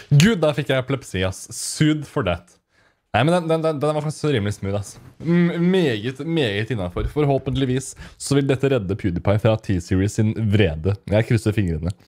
Gud, da fikk jeg epilepsi, ass. Sued for that. Nei, men den var faktisk rimelig smooth, ass. Meget innenfor. Forhåpentligvis så vil dette redde PewDiePie fra T-Series sin vrede. Jeg krysser fingrene.